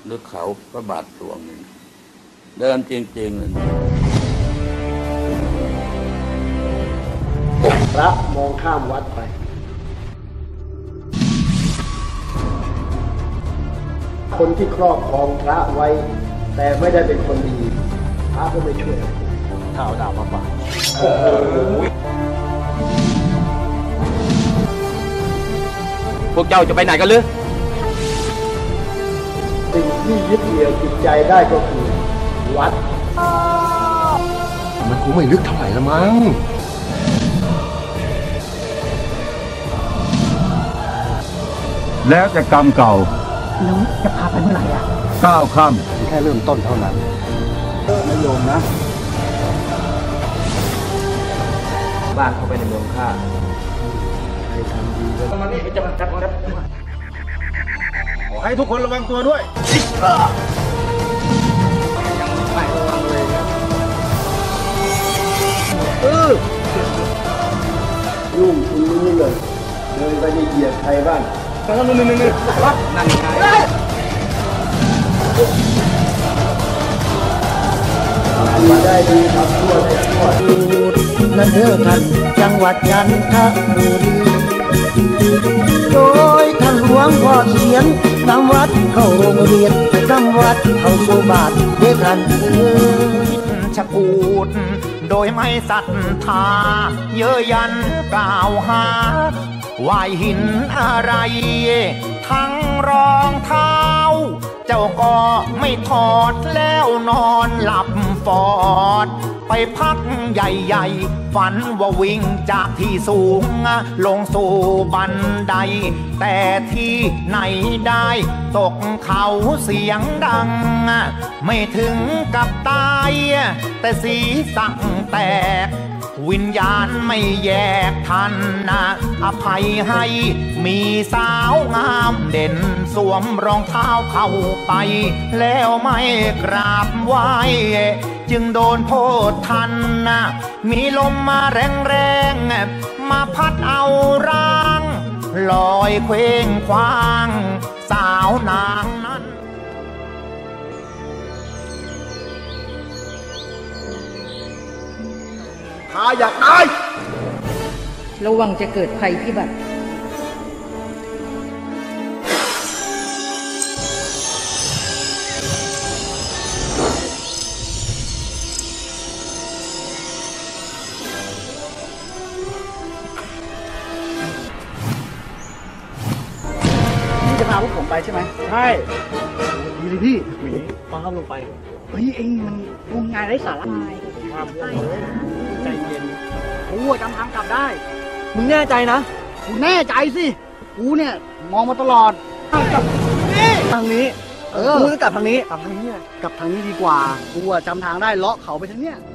หรือเขาพระบาทหลวงนี่เดินจริงๆเลยพระมองข้ามวัดไปคนที่ครอบครองพระไว้แต่ไม่ได้เป็นคนดีพระก็ไม่ช่วยถ้าเอาดาบมาฝากพวกเจ้าจะไปไหนกันหรือสิ่งที่ยึดเหนี่ยวจิตใจได้ก็คือวัดมันคงไม่ลึกเท่าไหร่ละมั้งแล้วจะกรรมเก่าแล้วจะพาไปเมื่อไหร่อ่ะ 9 ค่ำแค่เริ่มต้นเท่านั้นนะโยมนะบ้านเข้าไปในเมืองข้าให้ทำดีแล้วมันนี่จะมาจับครับขอให้ทุกคนระวังตัวด้วยไม่ระวังเลยนะยุ่งคุณรู้เลยเดินไปเหยียบใครบ้างนั่นไงดีได้ดีทำชั่วได้ชั่วนั่นเด้อท่านจังหวัดจันทบุรีโดยท่านหลวงพ่อเขียนนำวัดเข้าโรงเรียนนำวัดเข้าสู่บาทเด้อท่านชะกูดโดยไม่ศรัทธาเย้ยยันกล่าวหาว่าหินอะไรทั้งรองเท้าเจ้าก็ไม่ถอดแล้วนอนหลับฟอดไปพักใหญ่ๆฝันว่าวิ่งจากที่สูงลงสู่บันไดแต่ที่ไหนได้ตกเขาเสียงดังไม่ถึงกับตายแต่ศีรษะแตกวิญญาณไม่แยกทันนะอภัยให้มีสาวงามเด่นสวมรองเท้าเข้าไปแล้วไม่กราบไหว้จึงโดนโทษทันนะมีลมมาแรงๆมาพัดเอาร่างลอยเคว้งคว้างสาวนางนั้นข้าอยากตายระวังจะเกิดภัยพิบัตินี่จะพาพวกผมไปใช่ไหมใช่ดีเลยพี่ฟังเข้าลงไปเฮ้ยเองมันงมงายไร้สาระใจเย็นกูจำทางกลับได้มึงแน่ใจนะกูแน่ใจสิกูเนี่ยมองมาตลอดกลับทางนี้กูจะกลับทางนี้กลับทางนี้ดีกว่ากูจำทางได้เลาะเขาไปทางเนี้ย